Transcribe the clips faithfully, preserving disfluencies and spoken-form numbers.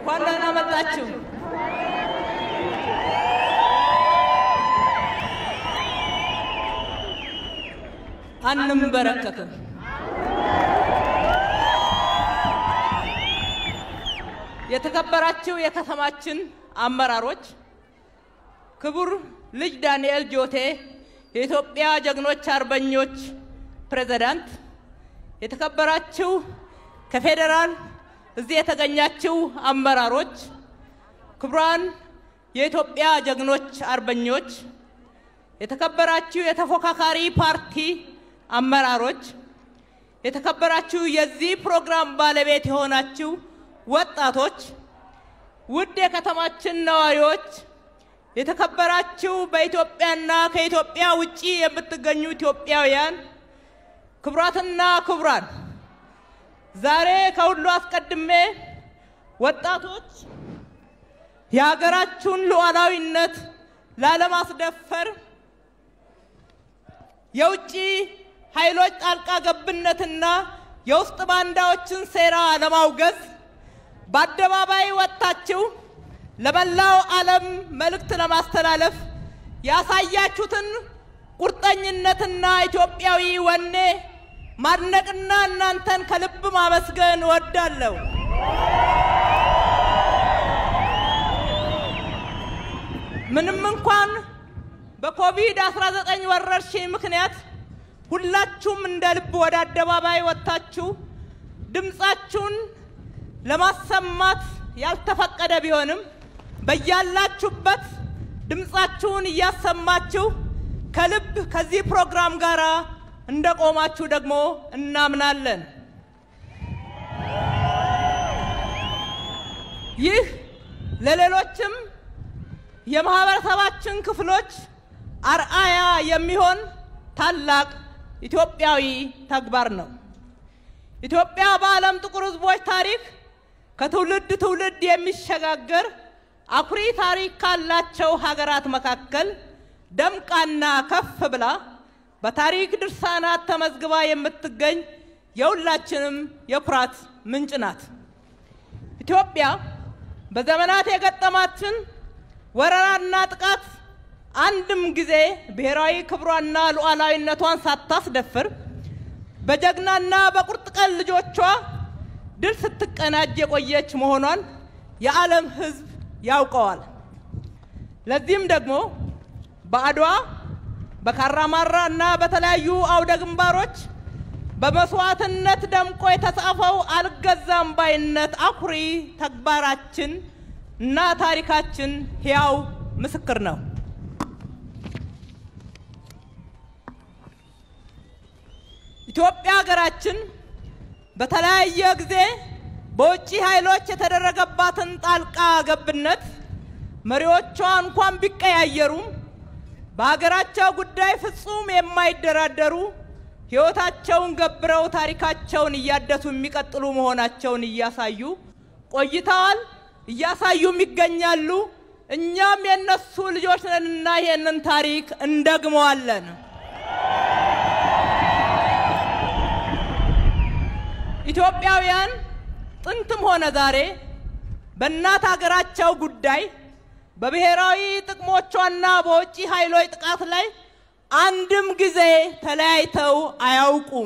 ኳንዳና መጣችሁ አንንበረከክም የተከበራችሁ የከተማችን አመራሮች ክቡር ልጅ ዳንኤል ጆቴ የኢትዮጵያ ጀግኖች አርበኞች ፕሬዝዳንት የተከበራችሁ ከፌደራል እዚህ የተገኛችሁ አመራሮች ክቡራን የኢትዮጵያ ጀግኖች አርበኞች የተከበራችሁ የተፎካካሪ ፓርቲ አመራሮች የተከበራችሁ የዚህ ፕሮግራም ባለቤት የሆናችሁ ወጣቶች ውድ የከተማችን ነዋሪዎች የተከበራችሁ በኢትዮጵያና ከኢትዮጵያ ውጪ የምትገኙ ኢትዮጵያውያን ክብራትና ክብራን ዛሬ ከሁሉ አስቀድሜ ወጣቶች የሀገራችሁን ሉዓላዊነት ላለማስደፈር የውጪ ኃይሎች ጣልቃ ገብነትና የውስጥ ባንዳዎችን ሴራ ለማውገዝ በአደባባይ ወጣችሁ ለበላው ዓለም መልእክት ለማስተላለፍ ያሳያችሁትን ቁርጠኝነትና ኢትዮጵያዊ ወኔ ማድነቅና እናንተን ከልብ ማመስገን ወዳለሁ ምንም እንኳን በኮቪድ አስራ ዘጠኝ ወረርሽኝ ምክንያት ሁላችሁም እንደ ልብ ወደ አደባባይ ወጣችሁ ድምጻችሁን ለማሰማት ያልተፈቀደ ቢሆንም በያላችሁበት ድምጻችሁን እያሰማችሁ ከልብ ከዚህ ፕሮግራም ጋር እንደቆማችሁ ደግሞ እናምናለን ይህ ለሌሎችም የማህበረሰባችን ክፍሎች አርአያ የሚሆን ታላቅ ኢትዮጵያዊ ተግባር ነው ኢትዮጵያ በዓለም ጥቁር ህዝቦች ታሪክ ከትውልድ ትውልድ የሚሸጋገር አኩሪ ታሪክ ካላቸው ሀገራት መካከል ደምቃና ከፍ ብላ በታሪክ ድርሳናት ተመዝግባ የምትገኝ የሁላችንም የኩራት ምንጭ ናት ኢትዮጵያ በዘመናት የገጠማችን ወረራና ጥቃት አንድም ጊዜ ብሔራዊ ክብሯና ሉዓላዊነቷን ሳታስደፍር በጀግናና በቁርጥ ቀን ልጆቿ ድል ስትቀናጅ የቆየች መሆኗን የዓለም ህዝብ ያውቀዋል ለዚህም ደግሞ በአድዋ በካራማራና በተለያዩ አውደ ግንባሮች በመስዋዕትነት ደምቆ የተጻፈው አልገዛም ባይነት አኩሪ ተግባራችን እና ታሪካችን ሕያው ምስክር ነው ኢትዮጵያ ሀገራችን በተለያየ ጊዜ በውጪ ኃይሎች የተደረገባትን ጣልቃ ገብነት መሪዎቿ እንኳን ቢቀያየሩም በሀገራቸው ጉዳይ ፍጹም የማይደራደሩ ሕይወታቸውን ገብረው ታሪካቸውን እያደሱ የሚቀጥሉ መሆናቸውን እያሳዩ ቆይተዋል እያሳዩም ይገኛሉ እኛም የነሱ ልጆች ነንና ይሄንን ታሪክ እንደግመዋለን ኢትዮጵያውያን ጥንትም ሆነ ዛሬ በእናት ሀገራቸው ጉዳይ በብሔራዊ ጥቅሞቿና በውጪ ኃይሎች ጥቃት ላይ አንድም ጊዜ ተለያይተው አያውቁም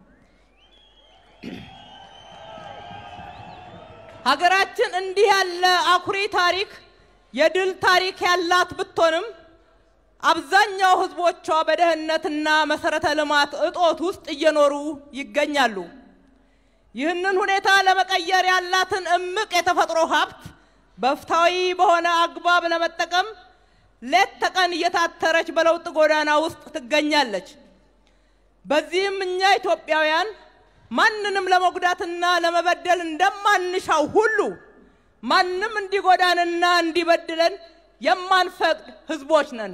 ሀገራችን እንዲህ ያለ አኩሪ ታሪክ የድል ታሪክ ያላት ብትሆንም አብዛኛው ህዝቦቿ በደህንነትና መሰረተ ልማት እጦት ውስጥ እየኖሩ ይገኛሉ ይህንን ሁኔታ ለመቀየር ያላትን እምቅ የተፈጥሮ ሀብት በፍታዊ በሆነ አግባብ ለመጠቀም ሌት ተቀን እየታተረች በለውጥ ጎዳና ውስጥ ትገኛለች በዚህም እኛ ኢትዮጵያውያን ማንንም ለመጉዳትና ለመበደል እንደማንሻው ሁሉ ማንንም እንዲጎዳንና እንዲበድለን የማንፈቅድ ህዝቦች ነን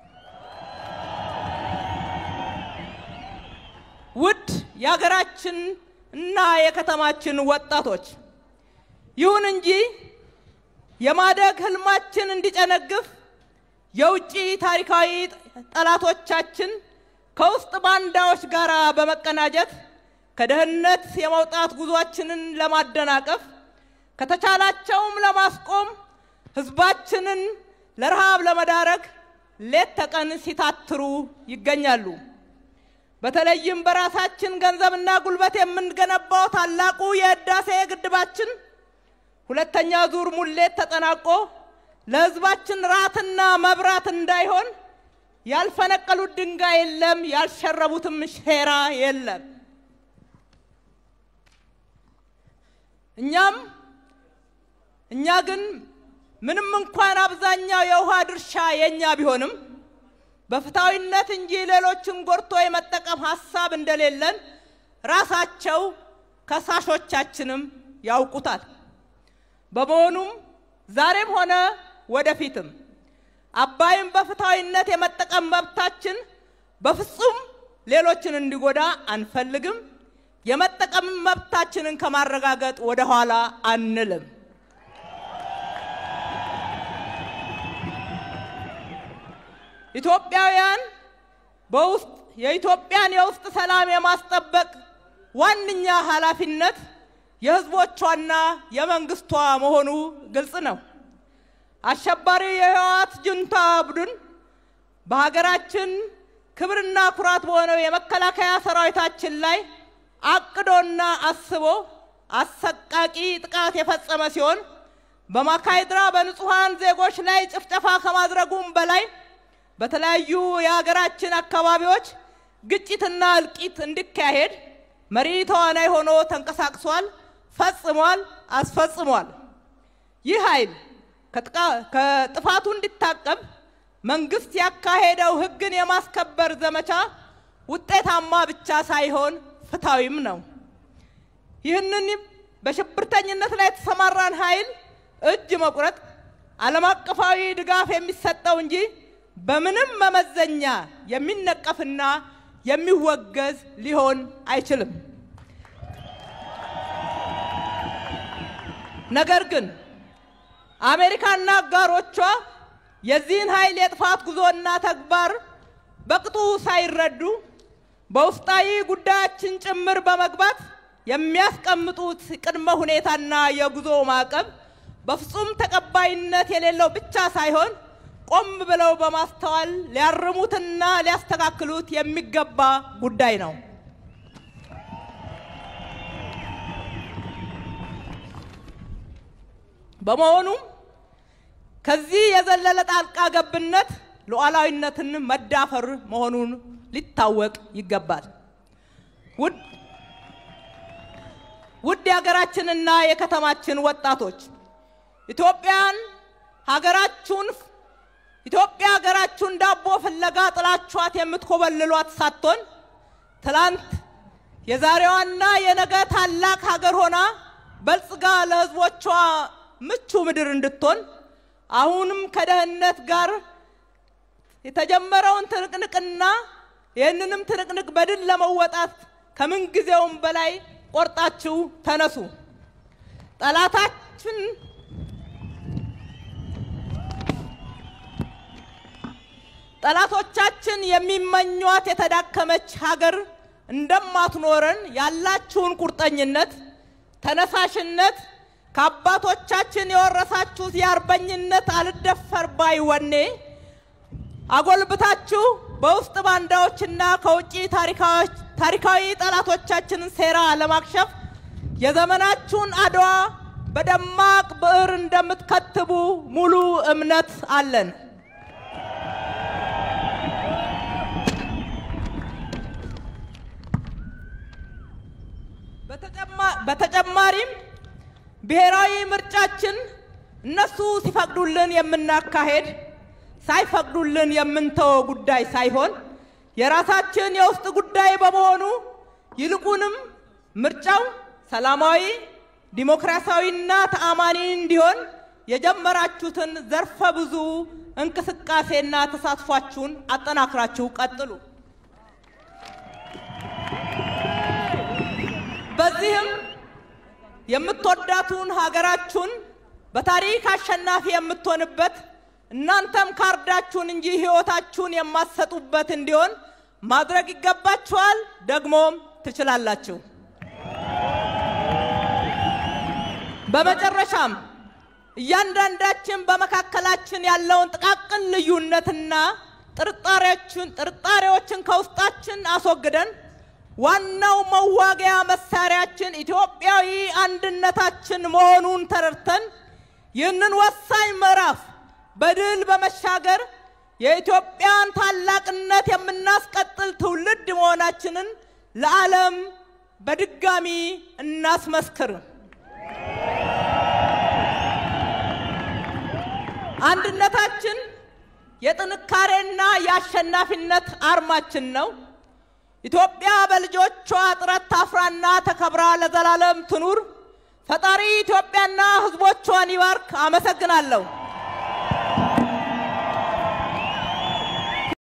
ውድ የሀገራችን እና የከተማችን ወጣቶች ይሁን እንጂ የማደግ ህልማችን እንዲጨነግፍ የውጪ ታሪካዊ ጠላቶቻችን ከውስጥ ባንዳዎች ጋር በመቀናጀት ከደህንነት የመውጣት ጉዟችንን ለማደናቀፍ ከተቻላቸውም ለማስቆም ህዝባችንን ለረሃብ ለመዳረግ ሌት ተቀን ሲታትሩ ይገኛሉ። በተለይም በራሳችን ገንዘብና ጉልበት የምንገነባው ታላቁ የህዳሴ ግድባችን ሁለተኛ ዙር ሙሌት ተጠናቆ ለህዝባችን ራትና መብራት እንዳይሆን ያልፈነቀሉት ድንጋይ የለም፣ ያልሸረቡትም ሼራ የለም። እኛም እኛ ግን ምንም እንኳን አብዛኛው የውሃ ድርሻ የኛ ቢሆንም በፍታዊነት እንጂ ሌሎችን ጎርቶ የመጠቀም ሐሳብ እንደሌለን ራሳቸው ከሳሾቻችንም ያውቁታል። በመሆኑም ዛሬም ሆነ ወደፊትም አባይን በፍታዊነት የመጠቀም መብታችን በፍጹም ሌሎችን እንዲጎዳ አንፈልግም። የመጠቀም መብታችንን ከማረጋገጥ ወደ ኋላ አንልም። ኢትዮጵያውያን በውስጥ የኢትዮጵያን የውስጥ ሰላም የማስጠበቅ ዋንኛ ኃላፊነት የህዝቦቿና የመንግስቷ መሆኑ ግልጽ ነው። አሸባሪ የህወሓት ጁንታ ቡድን በሀገራችን ክብርና ኩራት በሆነው የመከላከያ ሰራዊታችን ላይ አቅዶና አስቦ አሰቃቂ ጥቃት የፈጸመ ሲሆን በማካይድራ በንጹሃን ዜጎች ላይ ጭፍጨፋ ከማድረጉም በላይ በተለያዩ የሀገራችን አካባቢዎች ግጭትና እልቂት እንዲካሄድ መሪ ተዋናይ ሆኖ ተንቀሳቅሷል፣ ፈጽሟል፣ አስፈጽሟል። ይህ ኃይል ከጥፋቱ እንዲታቀብ መንግስት ያካሄደው ህግን የማስከበር ዘመቻ ውጤታማ ብቻ ሳይሆን ፍታዊም ነው። ይህንን በሽብርተኝነት ላይ ተሰማራን ኃይል እጅ መቁረጥ ዓለም አቀፋዊ ድጋፍ የሚሰጠው እንጂ በምንም መመዘኛ የሚነቀፍና የሚወገዝ ሊሆን አይችልም። ነገር ግን አሜሪካና አጋሮቿ የዚህን ኃይል የጥፋት ጉዞና ተግባር በቅጡ ሳይረዱ በውስጣዊ ጉዳያችን ጭምር በመግባት የሚያስቀምጡት ቅድመ ሁኔታና የጉዞ ማዕቀብ በፍጹም ተቀባይነት የሌለው ብቻ ሳይሆን ቆም ብለው በማስተዋል ሊያርሙትና ሊያስተካክሉት የሚገባ ጉዳይ ነው። በመሆኑም ከዚህ የዘለለ ጣልቃ ገብነት ሉዓላዊነትን መዳፈር መሆኑን ሊታወቅ ይገባል። ውድ ውድ የሀገራችንና የከተማችን ወጣቶች ኢትዮጵያን ሀገራችሁን ኢትዮጵያ ሀገራችሁን ዳቦ ፍለጋ ጥላችኋት የምትኮበልሏት ሳትሆን ትላንት የዛሬዋና የነገ ታላቅ ሀገር ሆና በልጽጋ ለህዝቦቿ ምቹ ምድር እንድትሆን አሁንም ከደህንነት ጋር የተጀመረውን ትንቅንቅና ይህንንም ትንቅንቅ በድል ለመወጣት ከምን ጊዜውም በላይ ቆርጣችሁ ተነሱ። ጠላታችን ጠላቶቻችን የሚመኙት የተዳከመች ሀገር እንደማትኖረን ያላችሁን ቁርጠኝነት ተነሳሽነት ከአባቶቻችን የወረሳችሁት የአርበኝነት አልደፈር ባይ ወኔ አጎልብታችሁ በውስጥ ባንዳዎችና ከውጪ ታሪካዊ ታሪካዊ ጠላቶቻችንን ሴራ ለማክሸፍ የዘመናችሁን አድዋ በደማቅ ብዕር እንደምትከትቡ ሙሉ እምነት አለን። በተጨማሪም ብሔራዊ ምርጫችን እነሱ ሲፈቅዱልን የምናካሄድ ሳይፈቅዱልን የምንተው ጉዳይ ሳይሆን የራሳችን የውስጥ ጉዳይ በመሆኑ ይልቁንም ምርጫው ሰላማዊ ዲሞክራሲያዊና ተአማኒ እንዲሆን የጀመራችሁትን ዘርፈ ብዙ እንቅስቃሴና ተሳትፏችሁን አጠናክራችሁ ቀጥሉ። በዚህም የምትወዳቱን ሀገራችሁን በታሪክ አሸናፊ የምትሆንበት እናንተም ካርዳችሁን እንጂ ህይወታችሁን የማትሰጡበት እንዲሆን ማድረግ ይገባችኋል፣ ደግሞም ትችላላችሁ። በመጨረሻም እያንዳንዳችን በመካከላችን ያለውን ጥቃቅን ልዩነትና ጥርጣሬዎችን ጥርጣሬዎችን ከውስጣችን አስወግደን ዋናው መዋጊያ መሳሪያችን ኢትዮጵያዊ አንድነታችን መሆኑን ተረድተን ይህንን ወሳኝ ምዕራፍ በድል በመሻገር የኢትዮጵያን ታላቅነት የምናስቀጥል ትውልድ መሆናችንን ለዓለም በድጋሚ እናስመስክር። አንድነታችን የጥንካሬና የአሸናፊነት አርማችን ነው። ኢትዮጵያ በልጆቿ ጥረት ታፍራና ተከብራ ለዘላለም ትኑር። ፈጣሪ ኢትዮጵያና ሕዝቦቿን ይባርክ። አመሰግናለሁ።